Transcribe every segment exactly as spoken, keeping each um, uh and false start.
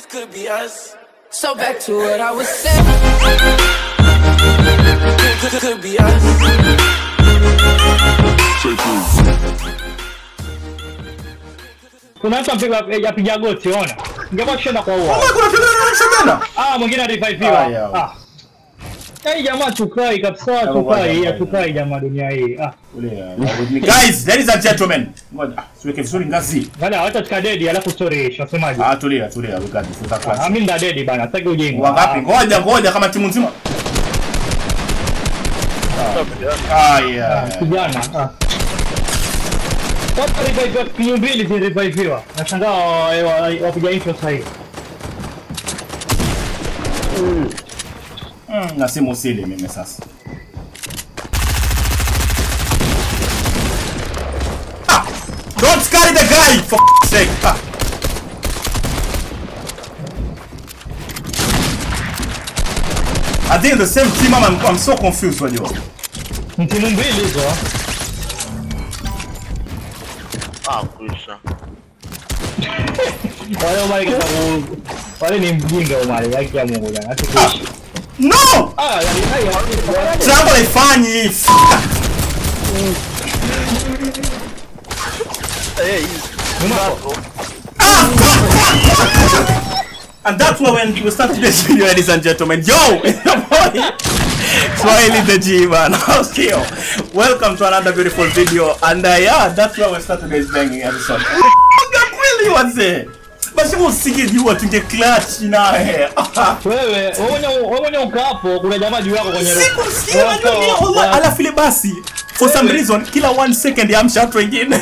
this could be us. So back to what I was saying. Could, could, could be us. Kuna mtu mpigwa yapiga goti ona. Ingekuwa kushinda kwa uwa. Kuna tena tena. Ah, mwingine revive-iwa. Ah. Hey jamaa tukai kabisa tukai ya tukai jamaa dunia hii. Ah. Guys, ladies and gentlemen. Ngoja, siweke vizuri ngazi. Bana hata tuka dead alafu story shasemaje? Ah, tulia, tulia, we got this. Ah, mimi nda dead bana, sitaki ujinga. Wangapi? Ngoja, ngoja kama timu nzima. Ah, yeah. Kijana. Ah. Sasa revive kwa mbili zi revive-iwa. Nashangaa wapiga intro sahihi. Mm, na simu sile mimi sasa. Ah! Don't carry the guy for f***ing sake. Ah. I think the same team. I'm, I'm so confused with you. Timu mbili hizo. Ah, kuisha. Wale Omari kwa Mungu. Wale ni mjinga Omari, yake ya Mungu jana. Ah. No! Ah, yani hayo. Trampo haifanyi. Hey, Ah! And that's why when we start today's video, ladies and gentlemen, yo, it's the boy, Swahili the G man. Okay, welcome to another beautiful video, and uh, yeah, that's why we start today's banging episode. Really, what's it? Basi usige jua tunge clutch na he. Wewe, wewe wewe ukapo kuna jamaa juu yako kwenye roho. Siku sikia unajua Allah ala file basi. For some reason kila one second ya mshato wengine.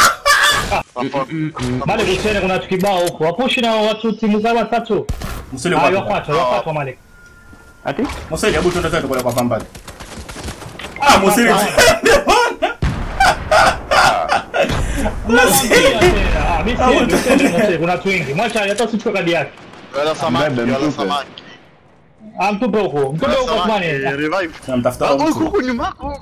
Male kusene kuna tukibao huko. Wapushi na watu timu zao tatu. Msuli kwa. Ayo kwata, kwata Male. Ati? Msuli hebu tuende zetu kwa pambani. Ah, Msuli. Ah, mimi kuna watu wengi. Mwacha hata usichukue kadi yake. wala samaki, wala samaki. Ah, mtupe huko. Mtupe huko kwa nini? Revive. Namtafuta huko huko nyuma yako.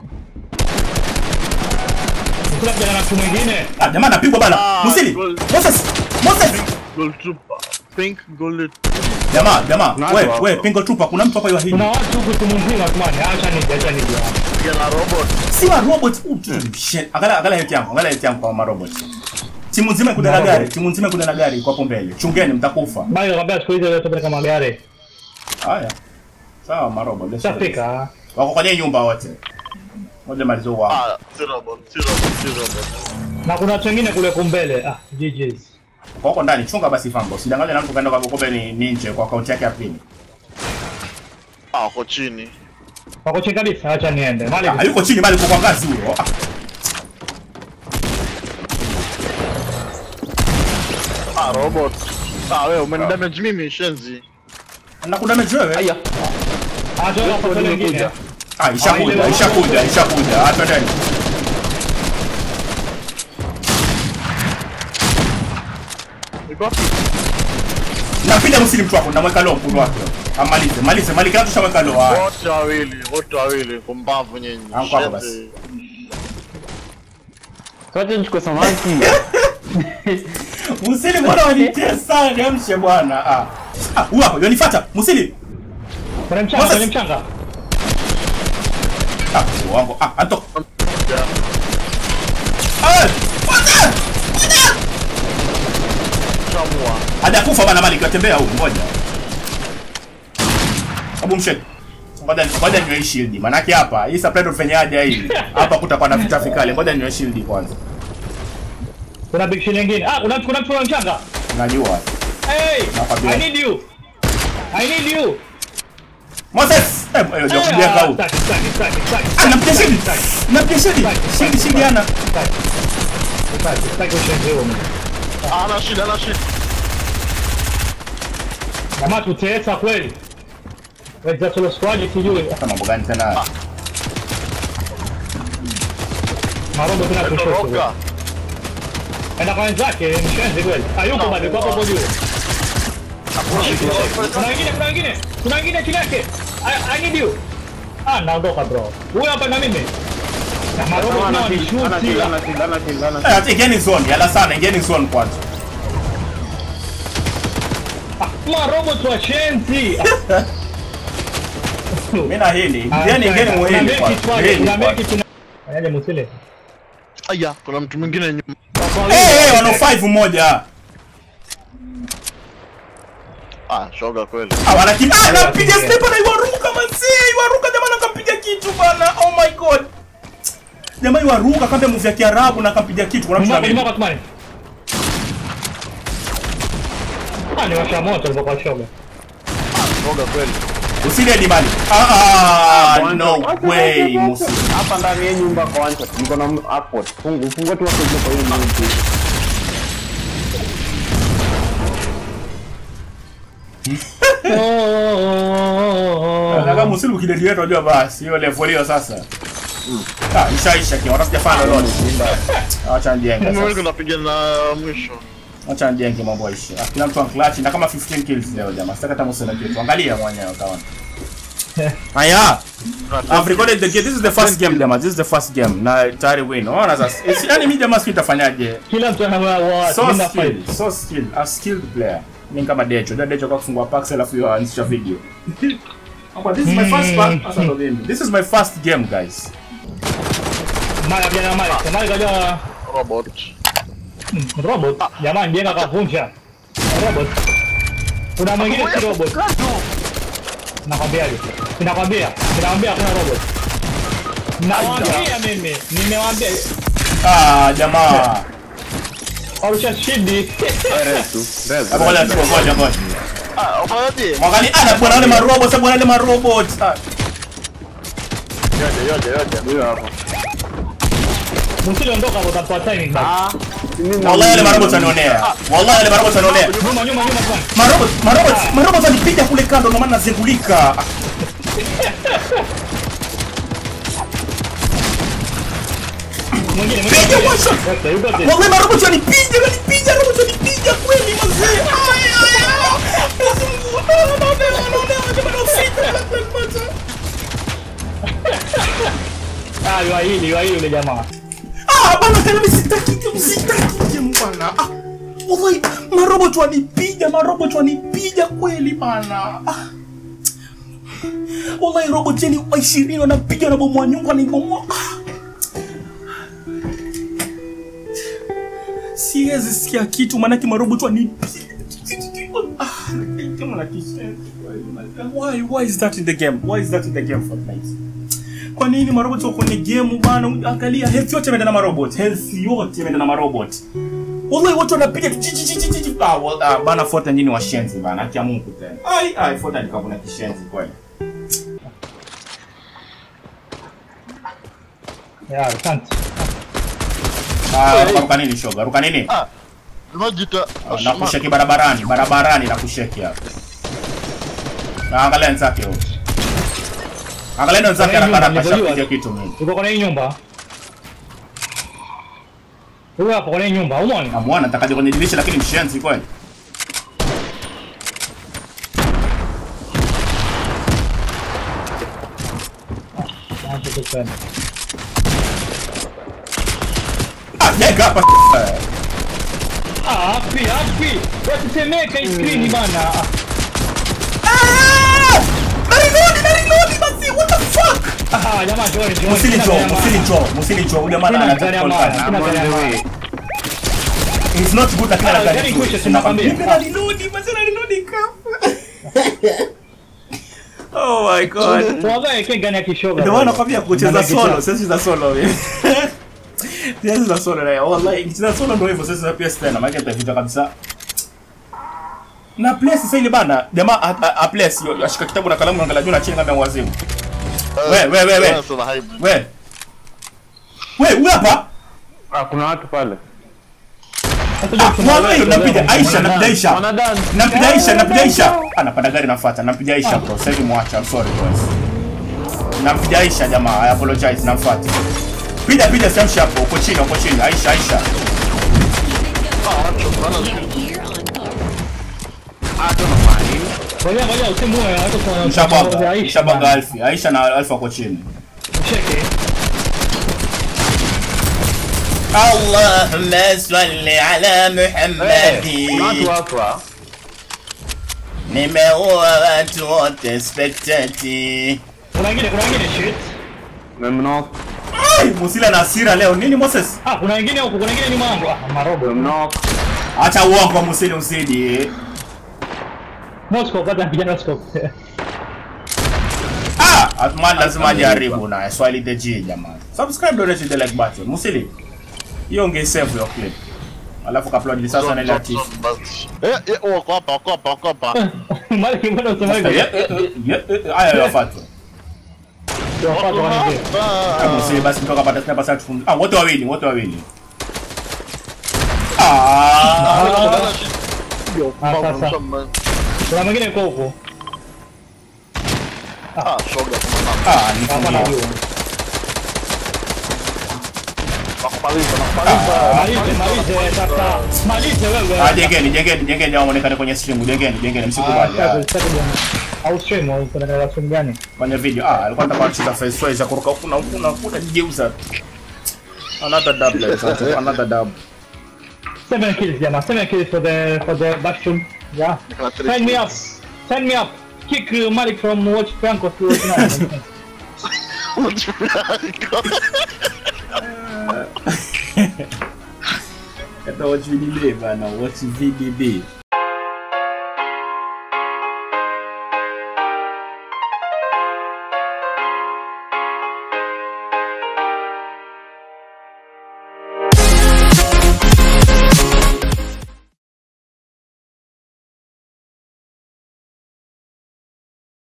Kuna kijana na mtu mwingine. Ah, jamaa anapigwa bana. Musili. Moses. Moses. Gold trooper. Pink gold. Jamaa, jamaa. Wewe, wewe Pink trooper kuna mtu hapa yua hili. Kuna watu huko timu nzima tumani. Acha nije, acha nije. Kijana robot. Si wa robot. Shit. Angalia angalia hiyo yangu. Angalia hiyo yangu kwa ma robot. Timu nzima kuna na gari. Timu nzima kuna na gari kwa hapo mbele. Chungeni mtakufa. Bali nakwambia siku hizo yote kama magari. Haya. Sawa ma robot. Safika. Wako kwenye nyumba wote. Moja malizo wao. Ah, si robot, si robot, si robot. Na kuna watu wengine kule kumbele. Ah, G G's. Kwa huko ndani chunga basi fambo. Usidanganye na mtu kaenda kwa kokobe ni ninje kwa account yake ya pini. Ah, huko chini. Wako chini kabisa, acha niende. Mali. Ah, yuko chini mali kwa ngazi huyo. Ah. Ah, robot. Ah, wewe umenidamage mimi shenzi. Na kuna damage wewe? Aya. Ah, ndio hapo wengine. Ah, ishakuja, ishakuja, ishakuja. Hata ndani. Iko? Napita msili mtu wako, namweka low mkono wake. Amalize, malize, malika tu shamweka low. Ah. Wote wawili, wote wawili kumbavu nyinyi. Anko hapo basi. Kwaje nichukue samaki? Musili bwana wanitesa, niamshe bwana. Ah. Ah, huyu hapo, yonifuata. Musili. Kuna mchanga, kuna mchanga. Ah, wangu. Ah, ato. Ah! Fuata! Fuata! Chamua. Hada kufa bana mali katembea huko ngoja. Abu mshek. Ngoja ngoja niwe shield. Maana yake hapa hii supply ndo fanyaje hii. Hapa kutakuwa na vita vikali. Ngoja niwe shield kwanza. Kuna big shot nyingine. Ah, kuna kuna mtu mchanga. Unajua. Hey! I need you. I need you. Moses! Eh, eh, ndio kuja kau. Ah, nampiga shield. Nampiga shield. Shield shield yana. Ah, ana shida, ana shida. Jamaa tutesa kweli. Wewe solo squad sijui. Kama mambo gani tena? Marobo tena kushoto. Enda kwa wenzake, mshenzi kweli. Hayuko bado kwa hapo juu. Kuna wengine, kuna wengine. Kuna wengine chini yake. I need you. Ah, naondoka bro. Huyu hapa na mimi. Na marobo nao ni shoot. Eh, ati geni zone, yala sana, geni zone kwanza. Ah, Ma robot wa chenzi. Mimi na hili. Yaani ngeni muhimu kwa. Na meki tuna. Anaje Musile. Aya, kuna mtu mwingine nyuma. Eh, wana five moja. Ah, shoga kweli. Ah, wanakimbia anapiga sniper na iwaruka mazee, iwaruka jamaa akampiga kitu bana. Oh my god. Jamaa iwaruka kambe move ya Kiarabu na akampiga kitu. Kuna mtu mimi. Ah, ni washa moto kwa kwa shoga. Ah, shoga kweli. Usile di bali. Ah, ah no way. Musi. Hapa ndani ya nyumba kwa wancha. Niko na hapo. Fungu, fungu tu hapo kwa hiyo nyumba. Kama Musili ukideli wetu unajua basi hiyo level hiyo sasa. Ah, ishaisha kia wanasijafanya lolote. Acha njenga sasa. Mimi napiga na mwisho. Acha njenga mambo ishi. Kila mtu anclutch na kama fifteen kills leo jamaa. Sitaka hata Musili kitu. Angalia mwenyewe utaona. Haya. I've recorded the game. This is the first game jamaa. This is the first game. Na tayari win. Unaona sasa. Yaani mimi jamaa sitafanyaje? Kila mtu ana wa So skilled, so skilled, a skilled player. Mimi kama Decho, ndio Decho kwa kufungua packs alafu hiyo aanzisha video. But this is my first pack. Sasa ndo game. This is my first game, guys. Mara jana mara, mara kaja Robot. Robot. Jamaa ndiye akavunja. Robot. Kuna mwingine si robot. Nakwambia hivi. Ninakwambia, ninakwambia kuna robot. Nakwambia mimi, nimewaambia. Ah, jamaa. Arusha shidi. Resu. Resu. Hapo wala tu ngoja ngoja. Ah, ufaje? Mwangalia ana bwana wale marobot, sababu wale marobot. Yote yote yote. Ndio hapo. Musili ondoka kwa kwa timing back. Ah, Wallahi wale marobot wanaonea. Wallahi wale marobot wanaonea. Nyuma nyuma nyuma kwa. Marobot, marobot, marobot walipiga kule kando ndio maana nazengulika. Mwingine Piga mwingine. one shot. Wallahi marobot walipiga, walipiga, marobot walipiga kweli mzee. Ay ay ay. Ah, yua hili, yua hili yule jamaa. Ah, bana tena mimi sitaki sitaki mbana. Ah, wallahi marobot wanipiga, marobot wanipiga kweli bana. Ah. Wallahi robot yani ishirini wanapiga na bomu nyumba ni bomu. Siwezi sikia kitu maana ki marobot wanipiga. Ah, kama na kisha. Why why is that in the game? Why is that in the game for night? Kwa nini marobot wako kwenye game bana? Angalia health yote imeenda na marobot. Health yote imeenda na marobot. Wallahi watu wanapiga ah well, uh, bana Fortnite nyinyi washenzi bana. Akia Mungu tena. Ai ai Fortnite kama kuna kishenzi kweli. Ya, asante. Ah, ruka nini shoga? Ruka nini? Ah. Unajita Na kusheki barabarani, barabarani na kusheki hapo. Na angalia nzake huko. Angalia nzake anakana pasha kitu mimi. Uko kwa hii nyumba. Wewe hapo kwa hii nyumba, umeona? Namuona nataka kwenye dirisha lakini mshenzi kweli. Ah, yega hapa. Ah, api, api. Wasisemeka hii screen bana. Ah! Narinodi, narinodi basi. What the fuck? Ah, jamaa Joy, Joy. Musili Joe, Musili Joe, Musili Joe. Huyu jamaa anataka anataka. It's not good lakini Ah, anataka. gani kuisha tunakwambia. Narinodi, basi narinodi kafa. Oh my god. Tuwaga yake gani akishoga. Ndio nakwambia kucheza solo, sasa za solo wewe. Sasa za solo leo. Wallahi, kucheza solo ndio hivyo sasa pia tena, maana nitavita kabisa. Na place sasa ile bana, jamaa a place ashika kitabu na kalamu angalia juu na chini kama wazimu. We we we we. We. We, wewe hapa? Ah, kuna watu pale. Wallahi napiga Aisha, napiga Aisha. Napiga Aisha, napiga Aisha. Anapanda gari nafuata, napiga Aisha bro. Sasa hivi muacha, I'm sorry guys. Napiga Aisha jamaa, I apologize, nafuata. Piga piga samsha hapo, uko chini, uko chini. Aisha, Aisha. Ah, don't know mine. Ngoja ngoja usimu wewe hapo kwa Shabaga, Shabaga Alfi. Aisha na Alfa uko chini. Cheke. Allahumma salli ala Muhammad. Kuna watu hapa. Nimeua watu wote spectate. Kuna wengine, kuna wengine shit. Memnok. Ai, Musila na hasira leo. Nini Moses? Ah, kuna wengine huko, kuna wengine nyuma yangu. Ah, marobo. Memnok. Acha uongo Musili usidi. Moscow, kata vijana Moscow. Ah, Atman lazima jaribu na Swahili the G jamani. Subscribe donate the like button. Musili. Hiyo unge save your clip. Alafu ka-upload sasa na ile artist. Eh, eh, wako hapa, wako hapa, wako hapa. Mali kimbona usemaje? Eh, eh, eh, aya yafuatwa. Ndio wapata wanaje. Ah, Musili basi mtoka pata snap sasa tufunge. Ah, wote wawili, wote wawili. Ah, Yo, sasa. Kuna mwingine yuko huko. ah, shoga kama ah, Hapa na nifungie. juu. nakupaliza, nakupaliza. Malize, malize sasa. Malize wewe. Ah, jengeni, jengeni, jengeni waonekane kwenye stream. Jengeni, jengeni msikubali. Ah, Au stream au kuna kana stream gani? kwenye video. Ah, alikuwa anataka kucheza face face kuruka huku na huku na huku jigeuza. Another dub like that. Another dub. Seven kills, yeah, seven kills for the for the bathroom. Yeah. Send me up. Send me up. Kick uh, Malik from Watch Franco to Watch now. Kata watch V D B bana, watch V D B.